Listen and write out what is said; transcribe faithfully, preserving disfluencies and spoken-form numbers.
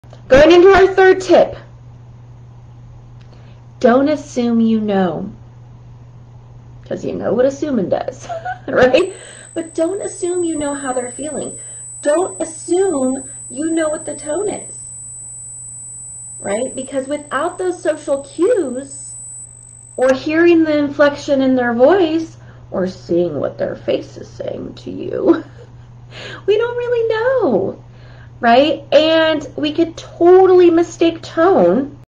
Going into our third tip. Don't assume you know. Because you know what assuming does, right? But don't assume you know how they're feeling. Don't assume you know what the tone is, right? Because without those social cues, or hearing the inflection in their voice, or seeing what their face is saying to you, we don't really know, right? And we could totally mistake tone